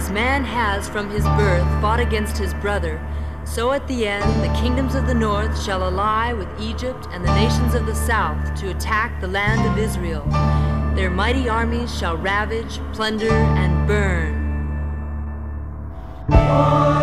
As man has from his birth fought against his brother, so at the end the kingdoms of the north shall ally with Egypt and the nations of the south to attack the land of Israel. Their mighty armies shall ravage, plunder, and burn.